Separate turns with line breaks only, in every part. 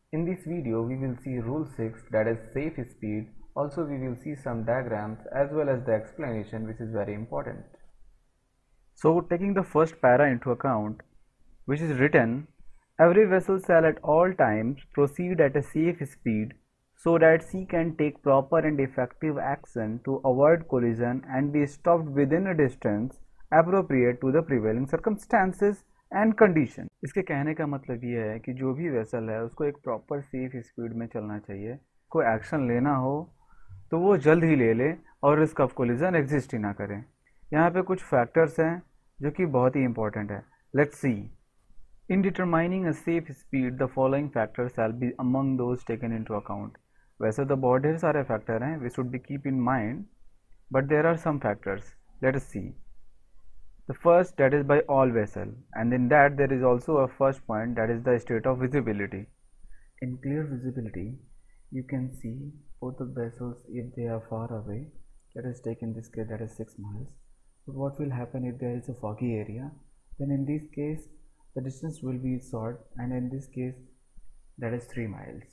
In this video, we will see Rule 6, that is safe speed. Also, we will see some diagrams as well as the explanation, which is very important.
So, taking the first para into account, which is written, every vessel shall at all times proceed at a safe speed so that she can take proper and effective action to avoid collision and be stopped within a distance appropriate to the prevailing circumstances and condition. इसके कहने का मतलब ये है कि जो भी vessel है उसको एक प्रॉपर सेफ स्पीड में चलना चाहिए। कोई एक्शन लेना हो तो वो जल्द ही ले ले और रिस्क ऑफ कोलिजन एग्जिस्ट ही ना करें। यहाँ पे कुछ फैक्टर्स हैं जो कि बहुत ही इंपॉर्टेंट है। Let's see. In determining a safe speed, the following factors shall be among those taken into account. वैसे तो बहुत ढेर सारे फैक्टर हैं, we should be keep in mind, but there are some factors. Let us see. The first, that is by all vessel, and in that there is also a first point, that is the state of visibility. In clear visibility, you can see both the vessels if they are far away. Let us take in this case that is 6 miles. But what will happen if there is a foggy area? Then in this case, the distance will be short, and in this case that is 3 miles.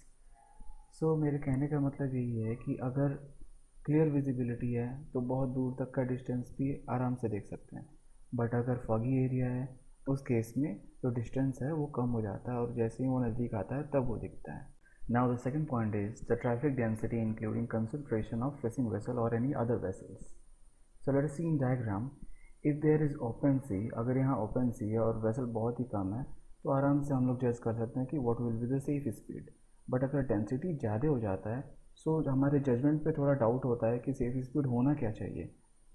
So मेरे कहने का मतलब यही है कि अगर clear visibility है तो बहुत दूर तक का डिस्टेंस भी आराम से देख सकते हैं, बट अगर फॉगी एरिया है उस केस में जो डिस्टेंस है वो कम हो जाता है और जैसे ही वो नज़दीक आता है तब वो दिखता है. Now the second point is the traffic density including concentration of facing vessel or any other vessels. So let us see in diagram. If there is open sea, अगर यहाँ ओपन सी है और वेसल बहुत ही कम है तो आराम से हम लोग जज कर सकते हैं कि what will be the safe speed. But अगर डेंसिटी ज़्यादा हो जाता है सो हमारे जजमेंट पे थोड़ा डाउट होता है कि सेफ स्पीड होना क्या चाहिए.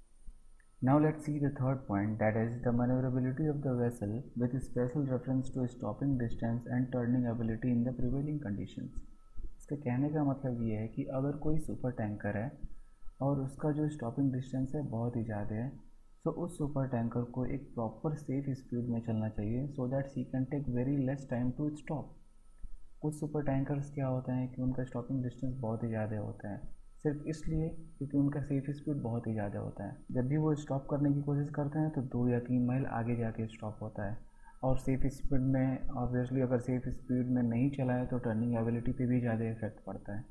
Now let's see the third point, that is the manoeuvrability of the vessel with special reference to stopping distance and turning ability in the prevailing conditions. इसके कहने का मतलब ये है कि अगर कोई सुपर टैंकर है और उसका जो स्टॉपिंग डिस्टेंस है बहुत ही ज़्यादा है, तो उस सुपर टैंकर को एक प्रॉपर सेफ स्पीड में चलना चाहिए so that she can take very less time to stop. कुछ सुपर टैंकर्स क्या होता है कि उनका स्टॉपिंग डिस्टेंस बहुत ही ज़्यादा होता है सिर्फ इसलिए क्योंकि उनका सेफ स्पीड बहुत ही ज़्यादा होता है. जब भी वो स्टॉप करने की कोशिश करते हैं तो 2 या 3 माइल आगे जाके स्टॉप होता है और सेफ स्पीड में ऑब्वियसली अगर सेफ स्पीड में नहीं चला है तो टर्निंग एबिलिटी पे भी ज़्यादा इफेक्ट पड़ता है.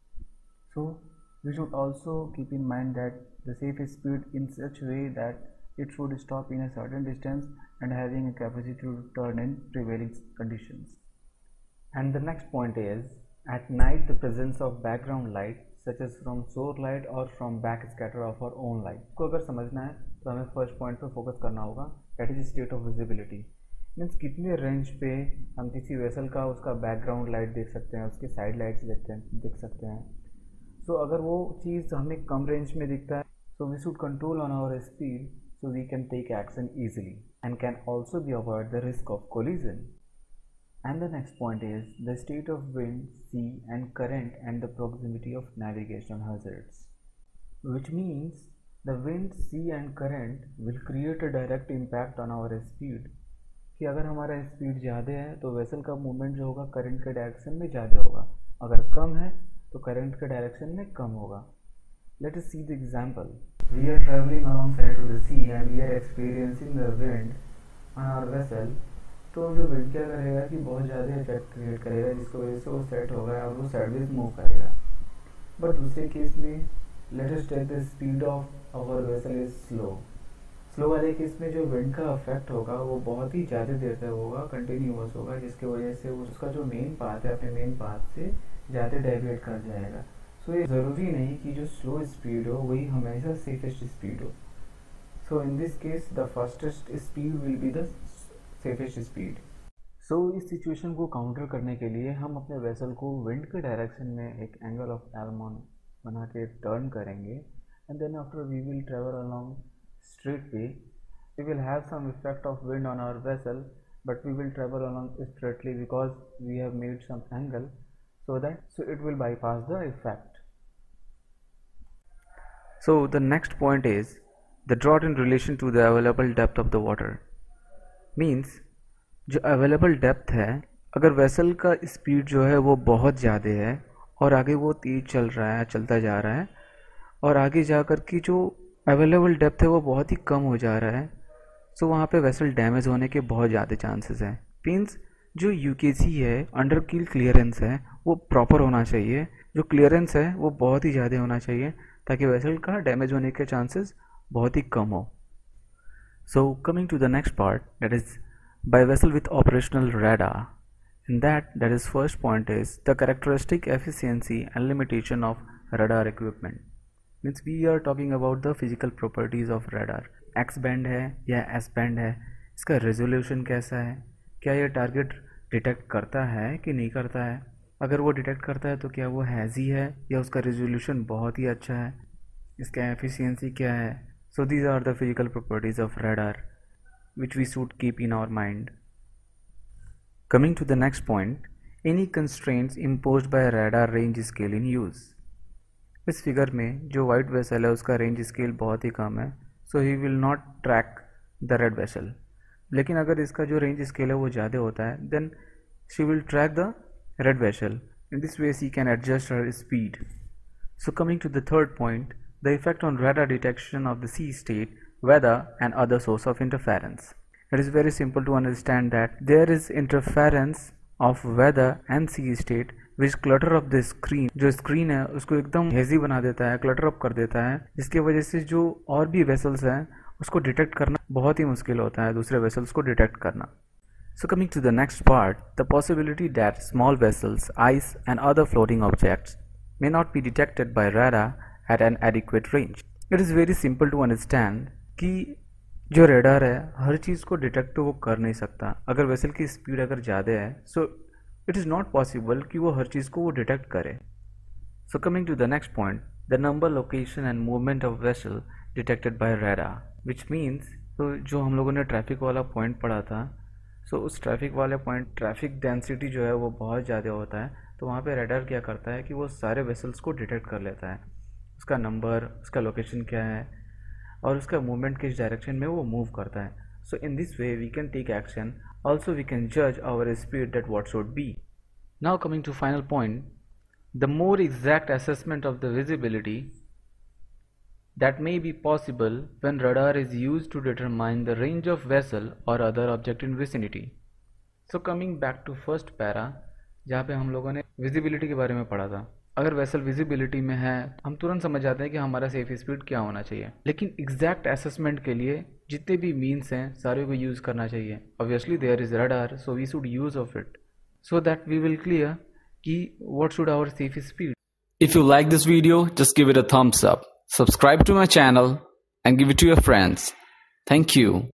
सो we should also keep in mind that the safe speed in such way that it should stop in a certain distance and having a capacity to turn in prevailing conditions.
And the next point is, at night the presence of background light such as from shore light or from back scatter of our own light. को अगर समझना है तो हमें first point पे focus करना होगा, that is state of visibility. Means कितने रेंज पे हम किसी वेसल का उसका बैकग्राउंड लाइट देख सकते हैं, उसके साइड लाइट्स देख सकते हैं. सो अगर वो चीज़ हमें कम रेंज में दिखता है so we should control on our speed so we can take action easily and can also be avoid the risk of collision. And the next point is the state of wind, sea and current and the proximity of navigation hazards, which means the wind, sea and current will create a direct impact on our speed. कि अगर हमारा speed ज़्यादा है तो vessel का movement जो होगा current के डायरेक्शन में ज़्यादा होगा, अगर कम है तो करंट के डायरेक्शन में कम होगा. Let us see the example. We are travelling along side to the sea and we are experiencing the wind on our vessel. तो जो विंड क्या करेगा कि बहुत ज़्यादा इफेक्ट क्रिएट करेगा जिसकी वजह से वो सेट होगा और वो साइडवेज मूव करेगा. बट दूसरे केस में let us take the speed of our vessel is slow. Slow वाले केस में जो विंड का इफेक्ट होगा वो बहुत ही ज़्यादा देर तक होगा, कंटिन्यूअस होगा, जिसकी वजह से उसका जो मेन पाथ है अपने मेन पाथ से ज़्यादा डेविएट कर जाएगा. सो ये ज़रूरी नहीं कि जो स्लो स्पीड हो वही हमेशा सेफेस्ट स्पीड हो. So in this case the fastest speed will be the safest speed. So इस सिचुएशन को काउंटर करने के लिए हम अपने वेसल को विंड के डायरेक्शन में एक एंगल ऑफ एलमॉन बना के टर्न करेंगे and then after we will travel along straight way. We will have some effect of wind on our vessel, but we will travel along straightly because we have made some angle so it will bypass the effect.
So the next point is the drought in relation to the available depth of the water. Means जो available depth है, अगर vessel का speed जो है वो बहुत ज़्यादा है और आगे वो तेज़ चल रहा है, चलता जा रहा है और आगे जाकर की जो अवेलेबल डेप्थ है वो बहुत ही कम हो जा रहा है, सो वहाँ पे वेसल डैमेज होने के बहुत ज़्यादा चांसेस हैं. मीन्स जो यूकेसी है, अंडर कील क्लियरेंस है, वो प्रॉपर होना चाहिए। जो क्लियरेंस है वो बहुत ही ज़्यादा होना चाहिए ताकि वेसल का डैमेज होने के चांसेस बहुत ही कम हो। So coming to the next part, that is by vessel with operational radar. In that is first point is the characteristic, efficiency and limitation of radar equipment. Means we are talking about the physical properties of radar. X band है या S band है, इसका resolution कैसा है, क्या ये target detect करता है कि नहीं करता है, अगर वो डिटेक्ट करता है तो क्या वो हैज़ी है या उसका रेजोल्यूशन बहुत ही अच्छा है, इसका एफिशिएंसी क्या है। So these are the physical properties of radar which we should keep in our mind. Coming to the next point, any constraints imposed by radar range scale in use. इस figure में जो white vessel है उसका range scale बहुत ही कम है, so he will not track the red vessel. लेकिन अगर इसका जो रेंज स्केल है वो ज़्यादा होता है, then she will track the red vessel. In this way she can adjust her speed. So coming to the third point, the effect on radar detection of the sea state, weather and other source of interference. It is very simple to understand that there is interference of weather and sea state which clutter up the screen. जो screen है उसको एकदम hazy बना देता है, clutter up कर देता है, जिसकी वजह से जो और भी vessels हैं उसको डिटेक्ट करना बहुत ही मुश्किल होता है, दूसरे vessels को डिटेक्ट करना। So coming to the next part, the possibility that small vessels, ice and other floating objects may not be detected by radar at an adequate range. It is very simple to understand कि जो radar है हर चीज़ को detect तो वो कर नहीं सकता। अगर वेसल की स्पीड अगर ज़्यादा है, so it is not possible कि वो हर चीज़ को वो डिटेक्ट करे। So coming to the next point, the number, location and movement of vessel detected by radar, which means तो जो हम लोगों ने ट्रैफिक वाला पॉइंट पढ़ा था, सो उस ट्रैफिक वाले पॉइंट ट्रैफिक डेंसिटी जो है वो बहुत ज़्यादा होता है, तो वहाँ पे रेडार क्या करता है कि वो सारे वेसल्स को डिटेक्ट कर लेता है, उसका नंबर, उसका लोकेशन क्या है और उसका मूवमेंट किस डायरेक्शन में वो मूव करता है। So in this way we can take action, also we can जज our speed that what should be. Now coming to final point, the more exact assessment of the visibility that may be possible when radar is used to determine the range of vessel or other object in vicinity. So coming back to first para, जहाँ पे हम लोगों ने visibility के बारे में पढ़ा था। अगर वेसल विजिबिलिटी में है हम तुरंत समझ जाते हैं कि हमारा सेफ स्पीड क्या होना चाहिए, लेकिन एग्जैक्ट असेसमेंट के लिए जितने भी मीन्स हैं सारे को यूज़ करना चाहिए। Obviously there is radar, so we should use of it so that we will clear कि what should our safe speed.
If you like this video, just give it a thumbs up. Subscribe to my channel and give it to your friends. Thank you.